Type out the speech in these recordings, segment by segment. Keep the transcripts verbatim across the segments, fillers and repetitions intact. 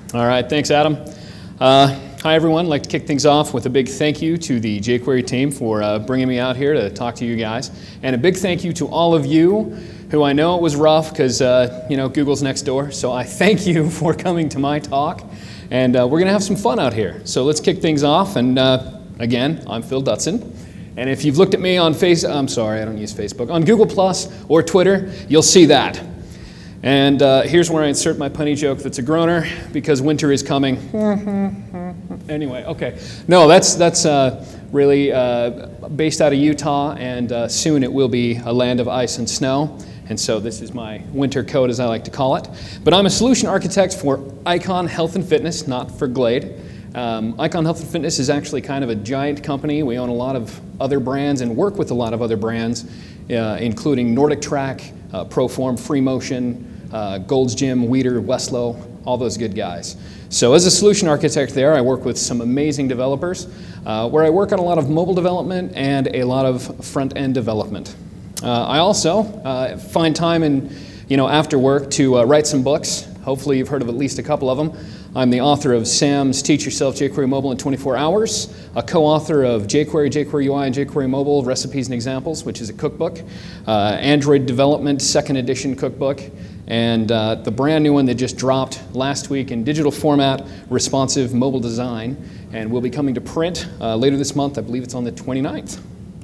All right, thanks, Adam. Uh, hi, everyone. I'd like to kick things off with a big thank you to the jQuery team for uh, bringing me out here to talk to you guys. And a big thank you to all of you who I know it was rough because, uh, you know, Google's next door. So I thank you for coming to my talk. And uh, we're going to have some fun out here. So let's kick things off. And uh, again, I'm Phil Dutson. And if you've looked at me on face, I'm sorry, I don't use Facebook, on Google Plus or Twitter, you'll see that. And uh, here's where I insert my punny joke that's a groaner, because winter is coming. Anyway, okay. No, that's, that's uh, really uh, based out of Utah, and uh, soon it will be a land of ice and snow. And so this is my winter coat, as I like to call it. But I'm a solution architect for Icon Health and Fitness, not for Glade. Um, Icon Health and Fitness is actually kind of a giant company. We own a lot of other brands and work with a lot of other brands, uh, including Nordic Track, uh, Proform, Free Motion, uh, Gold's Gym, Weider, Westlow, all those good guys. So as a solution architect there, I work with some amazing developers, uh, where I work on a lot of mobile development and a lot of front-end development. Uh, I also uh, find time in, you know, after work to uh, write some books. Hopefully you've heard of at least a couple of them. I'm the author of Sam's Teach Yourself jQuery Mobile in twenty-four hours, a co-author of jQuery, jQuery U I, and jQuery Mobile Recipes and Examples, which is a cookbook, uh, Android Development second edition cookbook, and uh, the brand new one that just dropped last week in digital format, responsive mobile design, and will be coming to print uh, later this month. I believe it's on the twenty-ninth.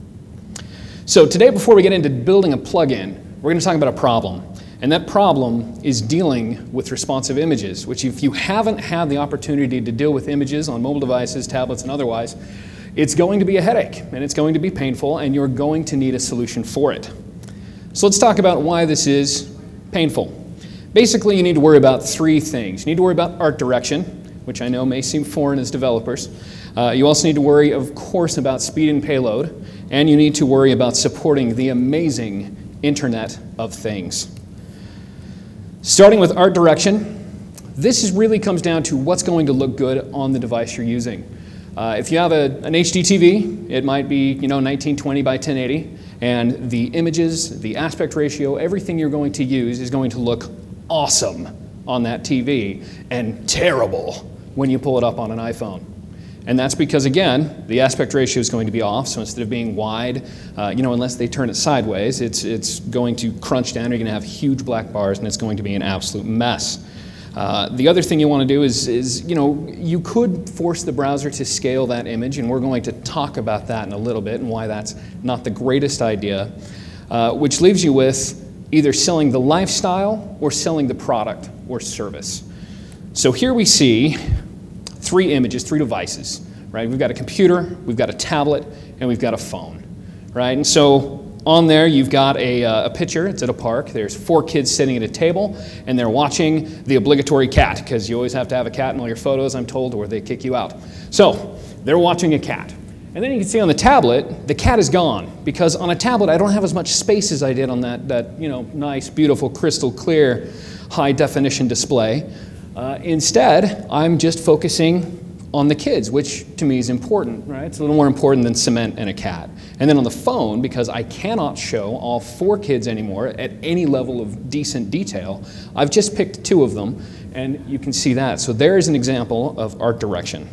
So today, before we get into building a plugin, we're going to talk about a problem. And that problem is dealing with responsive images, which if you haven't had the opportunity to deal with images on mobile devices, tablets, and otherwise, it's going to be a headache, and it's going to be painful, and you're going to need a solution for it. So let's talk about why this is painful. Basically, you need to worry about three things. You need to worry about art direction, which I know may seem foreign as developers. Uh, you also need to worry, of course, about speed and payload, and you need to worry about supporting the amazing Internet of Things. Starting with art direction, this is really comes down to what's going to look good on the device you're using. Uh, if you have a, an H D T V, it might be, you know, nineteen twenty by ten eighty, and the images, the aspect ratio, everything you're going to use is going to look awesome on that T V and terrible when you pull it up on an iPhone. And that's because, again, the aspect ratio is going to be off, so instead of being wide, uh, you know, unless they turn it sideways, it's, it's going to crunch down, you're going to have huge black bars, and it's going to be an absolute mess. Uh, the other thing you want to do is, is, you know, you could force the browser to scale that image, and we're going to talk about that in a little bit and why that's not the greatest idea, uh, which leaves you with either selling the lifestyle or selling the product or service. So here we see three images, three devices, right? We've got a computer, we've got a tablet, and we've got a phone, right? And so on there, you've got a, uh, a picture. It's at a park. There's four kids sitting at a table, and they're watching the obligatory cat, because you always have to have a cat in all your photos, I'm told, or they kick you out. So they're watching a cat. And then you can see on the tablet, the cat is gone, because on a tablet, I don't have as much space as I did on that, that you know, nice, beautiful, crystal clear, high-definition display. Uh, instead, I'm just focusing on the kids, which to me is important, right? It's a little more important than cement and a cat. And then on the phone, because I cannot show all four kids anymore at any level of decent detail, I've just picked two of them, and you can see that. So there's an example of art direction.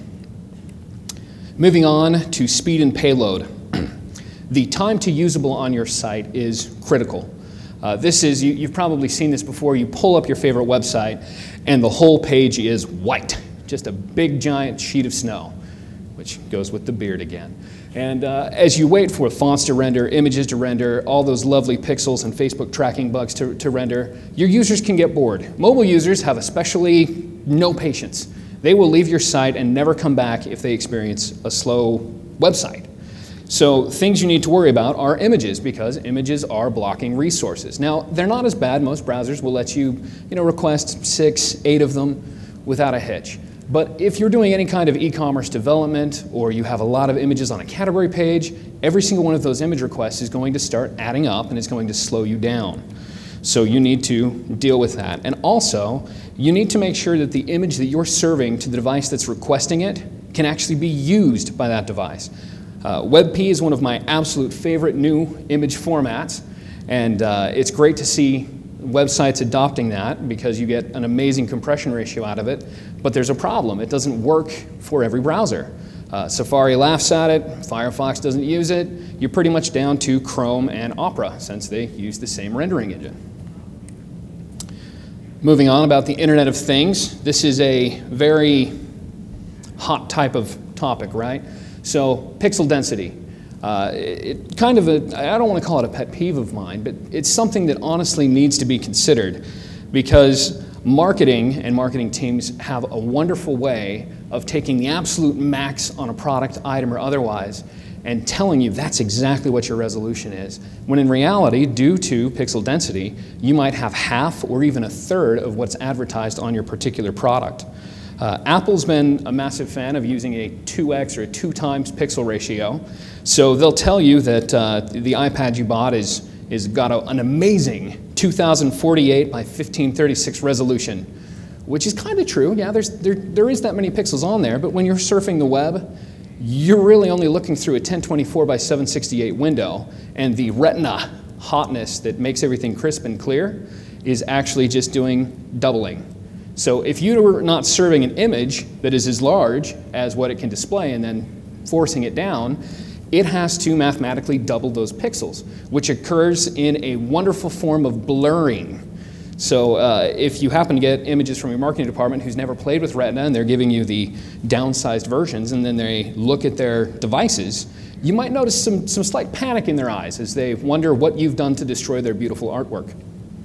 Moving on to speed and payload. The time to usable on your site is critical. Uh, this is, you, you've probably seen this before, you pull up your favorite website and the whole page is white, just a big giant sheet of snow, which goes with the beard again. And uh, as you wait for fonts to render, images to render, all those lovely pixels and Facebook tracking bugs to, to render, your users can get bored. Mobile users have especially no patience. They will leave your site and never come back if they experience a slow website. So things you need to worry about are images, because images are blocking resources. Now, they're not as bad. Most browsers will let you, you know, request six, eight of them without a hitch. But if you're doing any kind of e-commerce development, or you have a lot of images on a category page, every single one of those image requests is going to start adding up, and it's going to slow you down. So you need to deal with that. And also, you need to make sure that the image that you're serving to the device that's requesting it can actually be used by that device. Uh, WebP is one of my absolute favorite new image formats, and uh, it's great to see websites adopting that because you get an amazing compression ratio out of it, but there's a problem. It doesn't work for every browser. Uh, Safari laughs at it, Firefox doesn't use it. You're pretty much down to Chrome and Opera since they use the same rendering engine. Moving on about the Internet of Things, this is a very hot type of topic, right? So pixel density. Uh, it kind of a, I don't want to call it a pet peeve of mine, but it's something that honestly needs to be considered because marketing and marketing teams have a wonderful way of taking the absolute max on a product, item, or otherwise and telling you that's exactly what your resolution is, when in reality, due to pixel density, you might have half or even a third of what's advertised on your particular product. Uh, Apple's been a massive fan of using a two X or a two times pixel ratio. So they'll tell you that uh, the iPad you bought is, is got a, an amazing two thousand forty-eight by fifteen thirty-six resolution, which is kind of true. Yeah, there's, there, there is that many pixels on there, but when you're surfing the web, you're really only looking through a ten twenty-four by seven sixty-eight window, and the retina hotness that makes everything crisp and clear is actually just doing doubling. So if you were not serving an image that is as large as what it can display and then forcing it down, it has to mathematically double those pixels, which occurs in a wonderful form of blurring. So uh, if you happen to get images from your marketing department who's never played with Retina and they're giving you the downsized versions and then they look at their devices, you might notice some, some slight panic in their eyes as they wonder what you've done to destroy their beautiful artwork.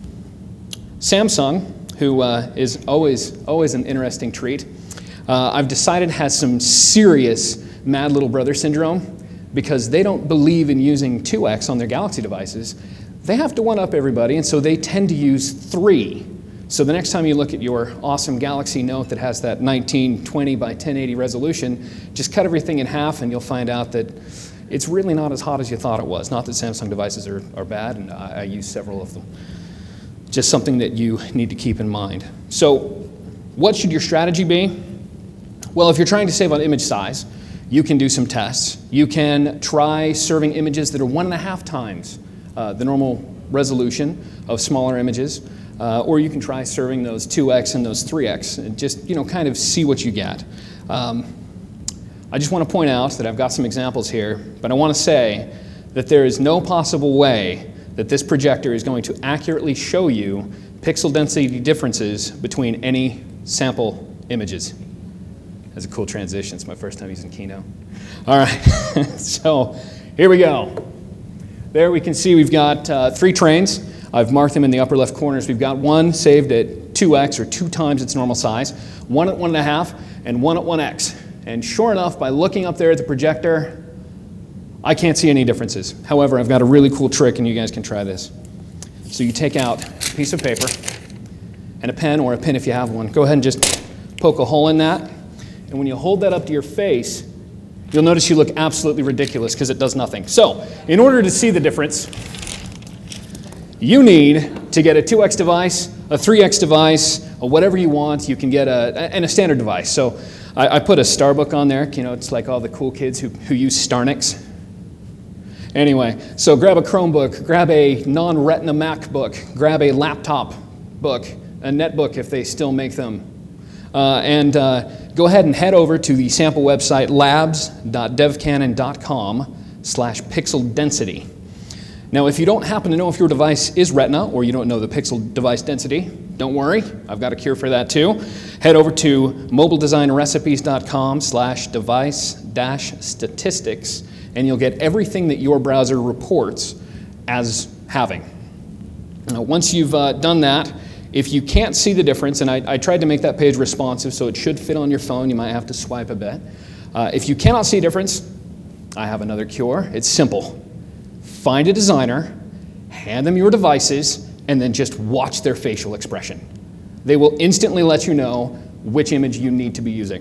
Samsung, who uh, is always, always an interesting treat, uh, I've decided has some serious mad little brother syndrome because they don't believe in using two X on their Galaxy devices. They have to one-up everybody, and so they tend to use three. So the next time you look at your awesome Galaxy Note that has that nineteen twenty by ten eighty resolution, just cut everything in half and you'll find out that it's really not as hot as you thought it was. Not that Samsung devices are, are bad, and I, I use several of them. Just something that you need to keep in mind. So what should your strategy be? Well, if you're trying to save on image size, you can do some tests. You can try serving images that are one and a half times uh, the normal resolution of smaller images, uh, or you can try serving those two X and those three X and just, you know, kind of see what you get. Um, I just want to point out that I've got some examples here, but I want to say that there is no possible way that this projector is going to accurately show you pixel density differences between any sample images. That's a cool transition. It's my first time using Keynote. All right, so here we go. There we can see we've got uh, three trains. I've marked them in the upper left corners. We've got one saved at two X, or two times its normal size, one at one and a half, and one at one X. And sure enough, by looking up there at the projector, I can't see any differences. However, I've got a really cool trick, and you guys can try this. So you take out a piece of paper and a pen, or a pin if you have one. Go ahead and just poke a hole in that. And when you hold that up to your face, you'll notice you look absolutely ridiculous because it does nothing. So in order to see the difference, you need to get a two X device, a three X device, or whatever you want. You can get a, and a standard device. So I, I put a Starbook on there. You know, it's like all the cool kids who, who use Starnix. Anyway, so grab a Chromebook, grab a non-Retina MacBook, grab a laptop book, a netbook if they still make them, uh, and uh, go ahead and head over to the sample website labs dot devcanon dot com slash pixel density. Now, if you don't happen to know if your device is Retina or you don't know the pixel device density, don't worry, I've got a cure for that too. Head over to mobile design recipes dot com slash device dash statistics and you'll get everything that your browser reports as having. Now, once you've uh, done that, if you can't see the difference, and I, I tried to make that page responsive so it should fit on your phone, you might have to swipe a bit. Uh, if you cannot see a difference, I have another cure. It's simple. Find a designer, hand them your devices, and then just watch their facial expression. They will instantly let you know which image you need to be using.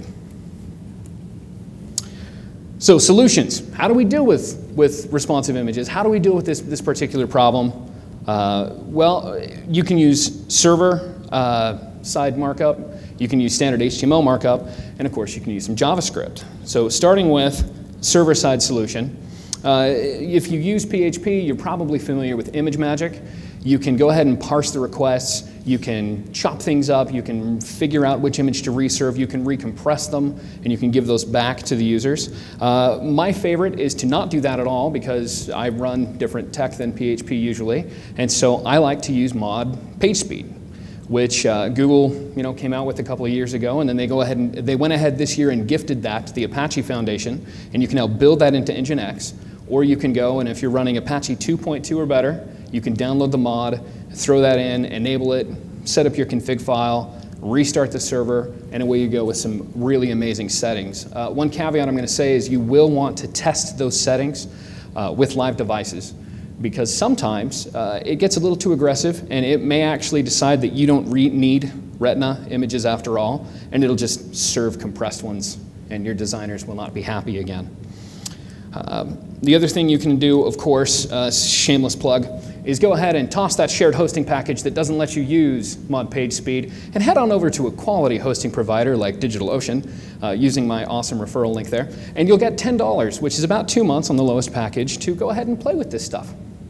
So solutions. How do we deal with, with responsive images? How do we deal with this, this particular problem? Uh, well, you can use server uh, side markup. You can use standard H T M L markup. And of course, you can use some JavaScript. So starting with server-side solution. Uh, if you use P H P, you're probably familiar with ImageMagick. you can go ahead and parse the requests. You can chop things up. You can figure out which image to reserve. You can recompress them, and you can give those back to the users. Uh, my favorite is to not do that at all because I run different tech than P H P usually, and so I like to use mod PageSpeed, which uh, Google, you know, came out with a couple of years ago, and then they go ahead and they went ahead this year and gifted that to the Apache Foundation, and you can now build that into Nginx, or you can go and if you're running Apache two point two or better, you can download the mod, throw that in, enable it, set up your config file, restart the server, and away you go with some really amazing settings. Uh, one caveat I'm going to say is you will want to test those settings uh, with live devices, because sometimes uh, it gets a little too aggressive and it may actually decide that you don't re need Retina images after all, and it'll just serve compressed ones and your designers will not be happy again. Um, the other thing you can do, of course, uh, shameless plug, is go ahead and toss that shared hosting package that doesn't let you use mod PageSpeed and head on over to a quality hosting provider like DigitalOcean uh, using my awesome referral link there, and you'll get ten dollars, which is about two months on the lowest package, to go ahead and play with this stuff.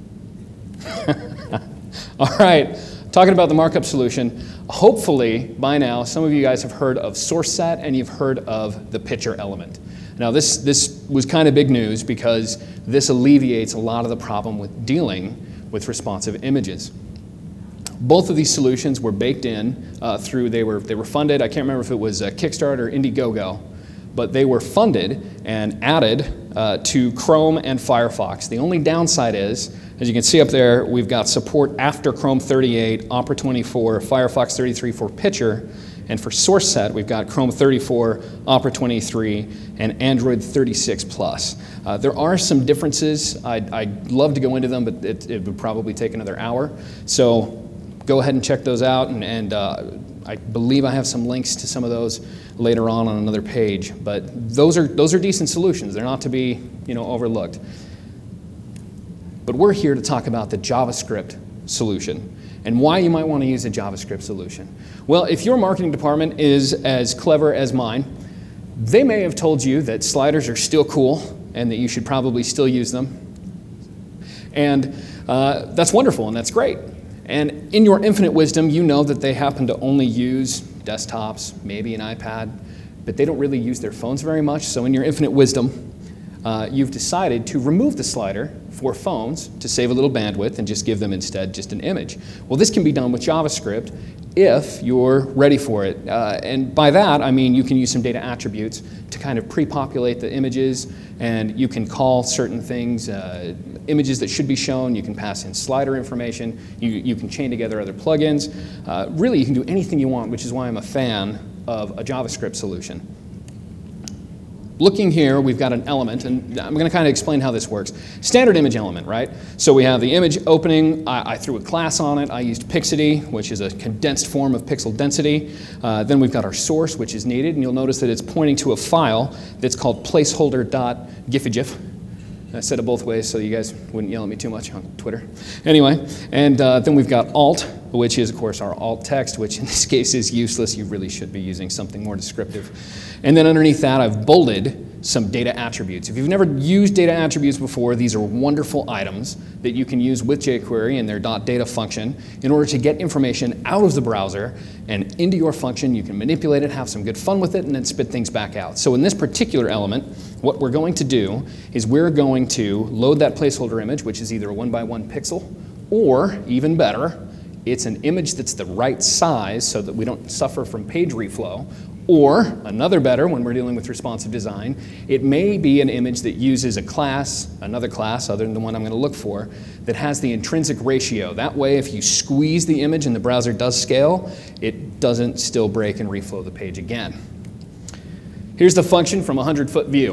All right, talking about the markup solution, hopefully by now some of you guys have heard of source set and you've heard of the picture element. Now this, this was kind of big news because this alleviates a lot of the problem with dealing with responsive images. Both of these solutions were baked in uh, through, they were, they were funded, I can't remember if it was uh, Kickstarter or Indiegogo, but they were funded and added uh, to Chrome and Firefox. The only downside is, as you can see up there, we've got support after Chrome thirty-eight, Opera twenty-four, Firefox thirty-three for picture, and for source set, we've got Chrome thirty-four, Opera twenty-three, and Android thirty-six plus. Uh, there are some differences. I'd, I'd love to go into them, but it, it would probably take another hour. So go ahead and check those out, and, and uh, I believe I have some links to some of those later on on another page. But those are, those are decent solutions. They're not to be, you know, overlooked. But we're here to talk about the JavaScript solution and why you might want to use a JavaScript solution. Well, if your marketing department is as clever as mine, they may have told you that sliders are still cool and that you should probably still use them. And uh, that's wonderful and that's great. And in your infinite wisdom, you know that they happen to only use desktops, maybe an iPad, but they don't really use their phones very much. So in your infinite wisdom, uh, you've decided to remove the slider for phones to save a little bandwidth and just give them instead just an image. Well, this can be done with JavaScript if you're ready for it. Uh, and by that, I mean you can use some data attributes to kind of pre-populate the images, and you can call certain things, uh, images that should be shown, you can pass in slider information, you, you can chain together other plugins. Uh, really, you can do anything you want, which is why I'm a fan of a JavaScript solution. Looking here, we've got an element, and I'm going to kind of explain how this works. Standard image element, right? So we have the image opening. I, I threw a class on it. I used Pixity, which is a condensed form of pixel density. Uh, then we've got our source, which is needed, and you'll notice that it's pointing to a file that's called placeholder.gifigif. I said it both ways so you guys wouldn't yell at me too much on Twitter. Anyway, and uh, then we've got alt, which is, of course, our alt text, which in this case is useless. You really should be using something more descriptive. And then underneath that, I've bolded some data attributes. If you've never used data attributes before, these are wonderful items that you can use with jQuery and their .data function in order to get information out of the browser and into your function. You can manipulate it, have some good fun with it, and then spit things back out. So in this particular element, what we're going to do is we're going to load that placeholder image, which is either a one by one pixel, or even better, it's an image that's the right size so that we don't suffer from page reflow. Or, another better, when we're dealing with responsive design, it may be an image that uses a class, another class other than the one I'm going to look for, that has the intrinsic ratio. That way, if you squeeze the image and the browser does scale, it doesn't still break and reflow the page again. Here's the function from a hundred foot view.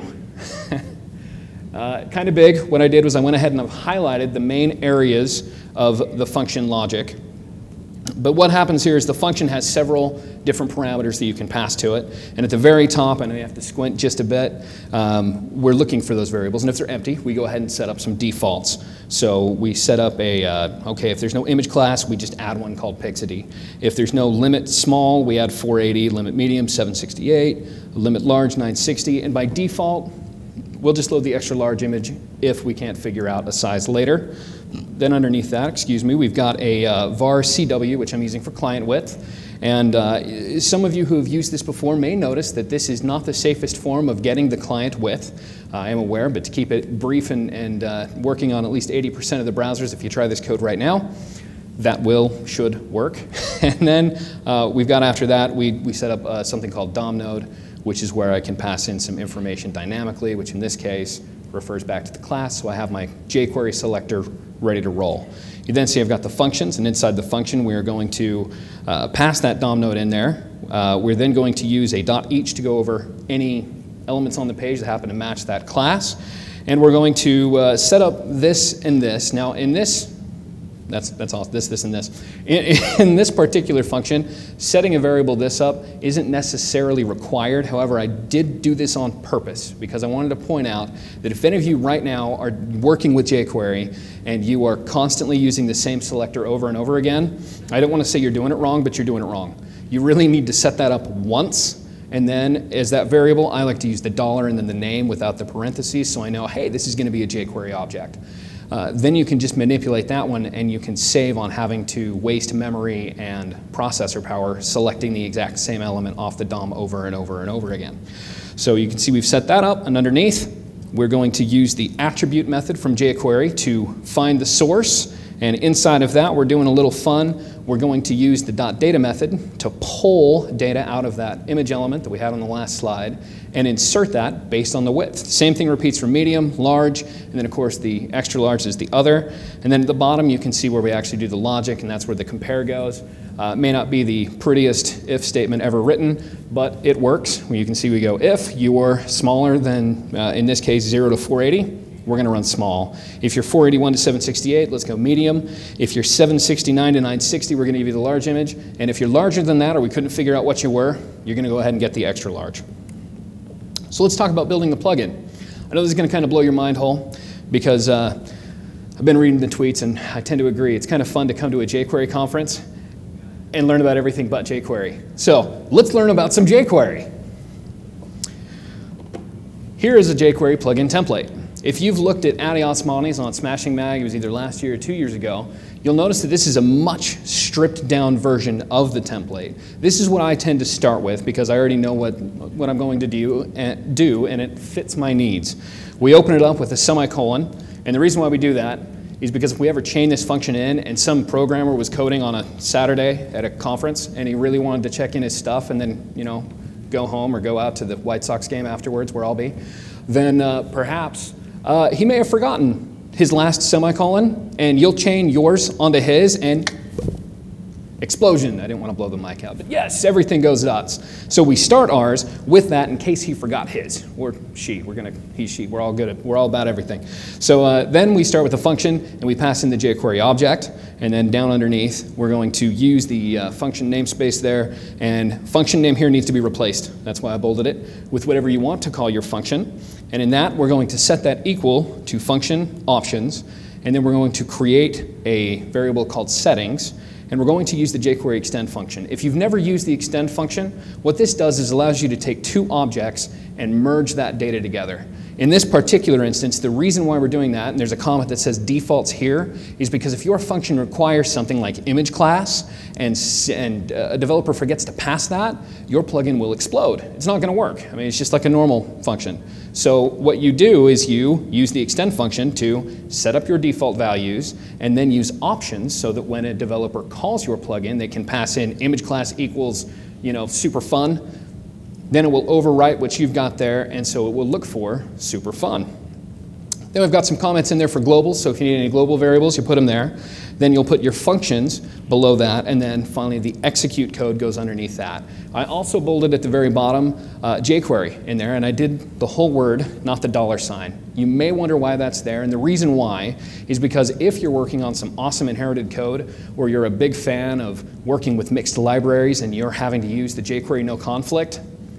uh, kind of big. What I did was I went ahead and I've highlighted the main areas of the function logic. But what happens here is the function has several different parameters that you can pass to it. And at the very top, I know you have to squint just a bit, um, we're looking for those variables. And if they're empty, we go ahead and set up some defaults. So we set up a, uh, okay, if there's no image class, we just add one called Pixity. If there's no limit small, we add four eighty, limit medium, seven sixty-eight, limit large, nine sixty. And by default, we'll just load the extra large image if we can't figure out a size later. Then underneath that, excuse me, we've got a uh, var C W, which I'm using for client width. And uh, some of you who have used this before may notice that this is not the safest form of getting the client width. Uh, I am aware, but to keep it brief and, and uh, working on at least eighty percent of the browsers, if you try this code right now, that will, should work. And then uh, we've got after that, we, we set up uh, something called D O M node, which is where I can pass in some information dynamically, which in this case refers back to the class. So I have my jQuery selector ready to roll. You then see I've got the functions, and inside the function we are going to uh, pass that D O M node in there. Uh, we're then going to use a .each to go over any elements on the page that happen to match that class. And we're going to uh, set up this and this. Now in this, that's, that's all, this, this, and this. In, in this particular function, setting a variable this up isn't necessarily required. However, I did do this on purpose because I wanted to point out that if any of you right now are working with jQuery and you are constantly using the same selector over and over again, I don't want to say you're doing it wrong, but you're doing it wrong. You really need to set that up once, and then as that variable, I like to use the dollar and then the name without the parentheses, so I know, hey, this is going to be a jQuery object. Uh, then you can just manipulate that one, and you can save on having to waste memory and processor power selecting the exact same element off the D O M over and over and over again. So you can see we've set that up, and underneath we're going to use the attribute method from jQuery to find the source, and inside of that we're doing a little fun. We're going to use the .data method to pull data out of that image element that we had on the last slide and insert that based on the width. Same thing repeats for medium, large, and then of course the extra large is the other. And then at the bottom you can see where we actually do the logic, and that's where the compare goes. Uh, it may not be the prettiest if statement ever written, but it works. Where you can see we go if you're smaller than, uh, in this case, zero to four eighty, we're going to run small. If you're four eighty-one to seven sixty-eight, let's go medium. If you're seven sixty-nine to nine sixty, we're going to give you the large image. And if you're larger than that, or we couldn't figure out what you were, you're going to go ahead and get the extra large. So let's talk about building the plugin. I know this is going to kind of blow your mind whole, because uh, I've been reading the tweets, and I tend to agree. It's kind of fun to come to a jQuery conference and learn about everything but jQuery. So let's learn about some jQuery. Here is a jQuery plugin template. If you've looked at Adios Monis on Smashing Mag, it was either last year or two years ago, you'll notice that this is a much stripped down version of the template. This is what I tend to start with because I already know what, what I'm going to do and, do, and it fits my needs. We open it up with a semicolon, and the reason why we do that is because if we ever chain this function in and some programmer was coding on a Saturday at a conference and he really wanted to check in his stuff and then, you know, go home or go out to the White Sox game afterwards, where I'll be, then uh, perhaps Uh, he may have forgotten his last semicolon, and you'll chain yours onto his, and explosion. I didn't want to blow the mic out, but yes, everything goes nuts. So we start ours with that in case he forgot his, or she. We're gonna, he, she. We're all good at, we're all about everything. So uh, then we start with a function, and we pass in the jQuery object, and then down underneath, we're going to use the uh, function namespace there, and function name here needs to be replaced. That's why I bolded it, with whatever you want to call your function. And in that, we're going to set that equal to function options, and then we're going to create a variable called settings, and we're going to use the jQuery extend function. If you've never used the extend function, what this does is allows you to take two objects and merge that data together. In this particular instance, the reason why we're doing that, and there's a comment that says defaults here, is because if your function requires something like image class and, and a developer forgets to pass that, your plugin will explode. It's not going to work. I mean, it's just like a normal function. So what you do is you use the extend function to set up your default values and then use options so that when a developer calls your plugin, they can pass in image class equals, you know, super fun. Then it will overwrite what you've got there, and so it will look for super fun. Then we've got some comments in there for globals, so if you need any global variables, you put them there. Then you'll put your functions below that, and then finally the execute code goes underneath that. I also bolded at the very bottom uh, jQuery in there, and I did the whole word, not the dollar sign. You may wonder why that's there, and the reason why is because if you're working on some awesome inherited code, or you're a big fan of working with mixed libraries and you're having to use the jQuery no conflict,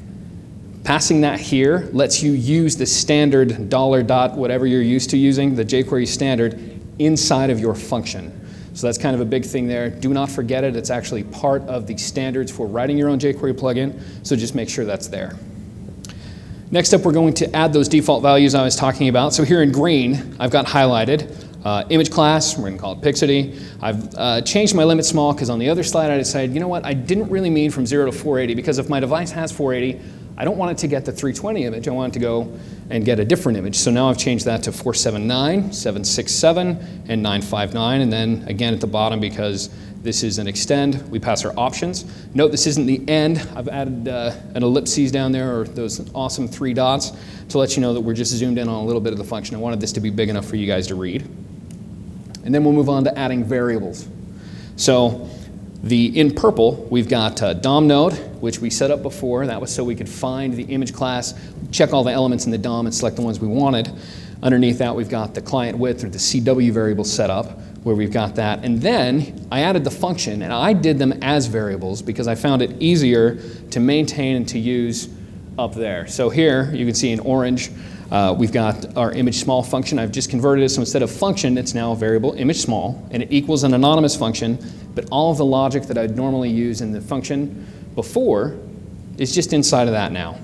passing that here lets you use the standard dollar dot whatever you're used to using, the jQuery standard, inside of your function. So that's kind of a big thing there. Do not forget it. It's actually part of the standards for writing your own jQuery plugin, so just make sure that's there. Next up, we're going to add those default values I was talking about. So here in green, I've got highlighted uh, image class. We're going to call it Pixity. I've uh, changed my limit small because on the other slide I decided, you know what, I didn't really mean from zero to four eighty because if my device has four eighty, I don't want it to get the three twenty image. I want it to go and get a different image. So now I've changed that to four seventy-nine, seven sixty-seven, and nine fifty-nine. And then again at the bottom, because this is an extend, we pass our options. Note this isn't the end. I've added uh, an ellipses down there, or those awesome three dots, to let you know that we're just zoomed in on a little bit of the function. I wanted this to be big enough for you guys to read. And then we'll move on to adding variables. So the in purple, we've got uh, D O M node, which we set up before. That was so we could find the image class, check all the elements in the D O M, and select the ones we wanted. Underneath that, we've got the client width, or the C W variable set up, where we've got that. And then I added the function, and I did them as variables because I found it easier to maintain and to use up there. So here, you can see in orange, uh, we've got our image small function. I've just converted it, so instead of function, it's now a variable image small, and it equals an anonymous function, but all of the logic that I'd normally use in the function before is just inside of that now.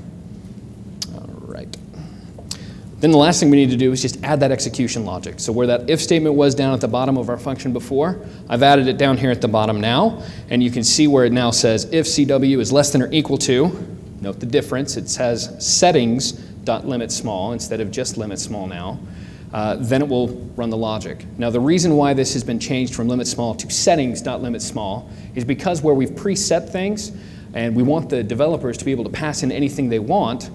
All right. Then the last thing we need to do is just add that execution logic. So where that if statement was down at the bottom of our function before, I've added it down here at the bottom now, and you can see where it now says if C W is less than or equal to, note the difference, it says settings.limit small instead of just limit small now, uh, then it will run the logic. Now the reason why this has been changed from limit small to settings.limit small is because where we've preset things and we want the developers to be able to pass in anything they want,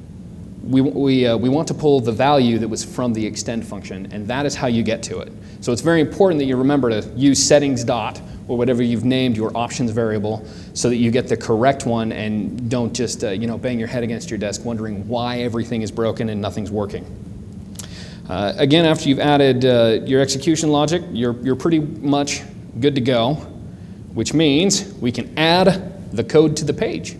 we, we, uh, we want to pull the value that was from the extend function, and that is how you get to it. So it's very important that you remember to use settings dot, or whatever you've named your options variable, so that you get the correct one and don't just uh, you know, bang your head against your desk wondering why everything is broken and nothing's working. Uh, again, after you've added uh, your execution logic, you're, you're pretty much good to go, which means we can add the code to the page.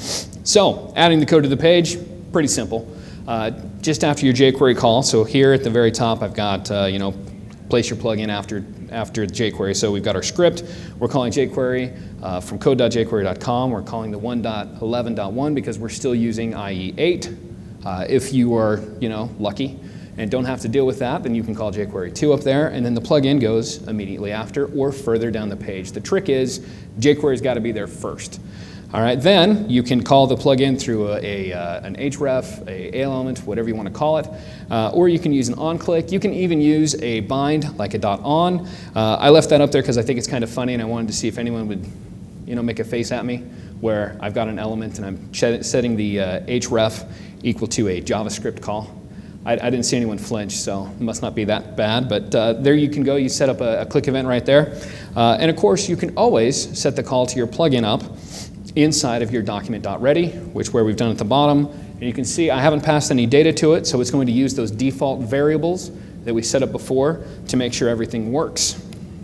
So adding the code to the page, pretty simple. Uh, just after your jQuery call, so here at the very top I've got, uh, you know, place your plugin after, after jQuery. So we've got our script, we're calling jQuery uh, from code dot jQuery dot com, we're calling the one dot eleven dot one because we're still using I E eight. Uh, if you are, you know, lucky and don't have to deal with that, then you can call jQuery two up there, and then the plugin goes immediately after or further down the page. The trick is jQuery's got to be there first. All right, then you can call the plugin through a, a, uh, an href, a element, whatever you want to call it, uh, or you can use an onClick. You can even use a bind, like a dot on. Uh, I left that up there because I think it's kind of funny, and I wanted to see if anyone would, you know, make a face at me where I've got an element and I'm setting the uh, href equal to a JavaScript call. I, I didn't see anyone flinch, so it must not be that bad. But uh, there you can go. You set up a, a click event right there, uh, and of course you can always set the call to your plugin up inside of your document.ready, which where we've done at the bottom. And you can see I haven't passed any data to it, so it's going to use those default variables that we set up before to make sure everything works.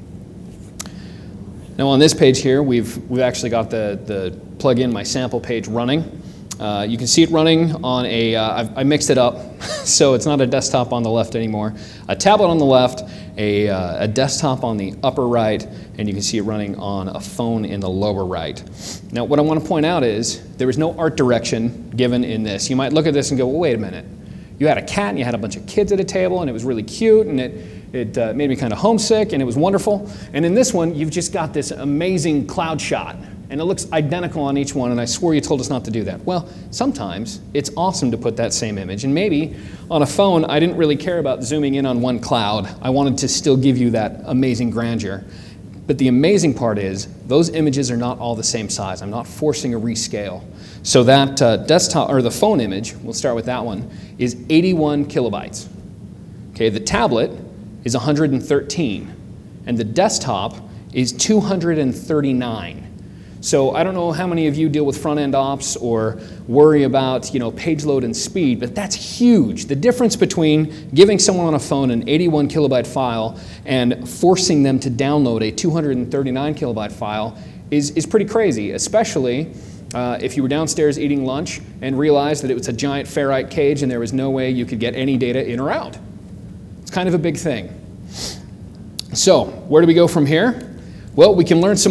Now on this page here, we've, we've actually got the, the plugin, my sample page running. Uh, you can see it running on a, uh, I've, I mixed it up, so it's not a desktop on the left anymore. A tablet on the left, a, uh, a desktop on the upper right, and you can see it running on a phone in the lower right. Now what I want to point out is there was no art direction given in this. You might look at this and go, well, wait a minute. You had a cat and you had a bunch of kids at a table and it was really cute and it, it uh, made me kind of homesick and it was wonderful. And in this one, you've just got this amazing cloud shot. And it looks identical on each one, and I swore you told us not to do that. Well, sometimes it's awesome to put that same image, and maybe on a phone I didn't really care about zooming in on one cloud. I wanted to still give you that amazing grandeur. But the amazing part is those images are not all the same size. I'm not forcing a rescale. So that uh, desktop, or the phone image, we'll start with that one, is eighty-one kilobytes. Okay, the tablet is one hundred thirteen, and the desktop is two hundred thirty-nine. So I don't know how many of you deal with front-end ops or worry about, you know, page load and speed, but that's huge. The difference between giving someone on a phone an eighty-one kilobyte file and forcing them to download a two hundred thirty-nine kilobyte file is, is pretty crazy, especially uh, if you were downstairs eating lunch and realized that it was a giant ferrite cage and there was no way you could get any data in or out. It's kind of a big thing. So where do we go from here? Well, we can learn some more.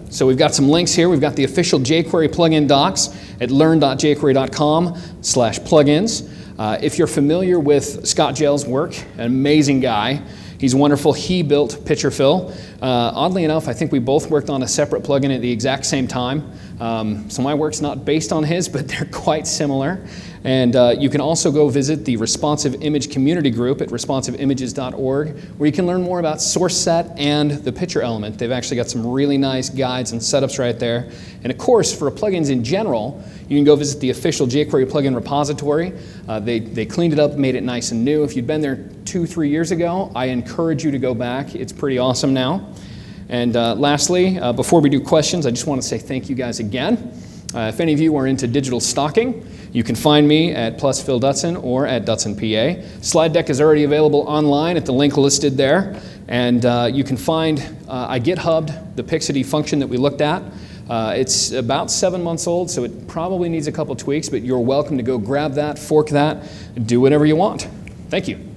So we've got some links here. We've got the official jQuery plugin docs at learn dot jQuery dot com slash plugins. Uh, if you're familiar with Scott Gell's work, an amazing guy. He's wonderful. He built Picture Fill. Uh, oddly enough, I think we both worked on a separate plugin at the exact same time. Um, so my work's not based on his, but they're quite similar. And uh, you can also go visit the Responsive Image community group at responsive images dot org, where you can learn more about source set and the picture element. They've actually got some really nice guides and setups right there. And of course, for plugins in general, you can go visit the official jQuery plugin repository. Uh, they, they cleaned it up, made it nice and new. If you'd been there two, three years ago, I encourage you to go back. It's pretty awesome now. And uh, lastly, uh, before we do questions, I just want to say thank you guys again. Uh, if any of you are into digital stocking, you can find me at plus phil dutson or at Dutson P A. Slide deck is already available online at the link listed there. And uh, you can find, uh, I GitHubbed the Pixity function that we looked at. Uh, it's about seven months old, so it probably needs a couple tweaks, but you're welcome to go grab that, fork that, and do whatever you want. Thank you.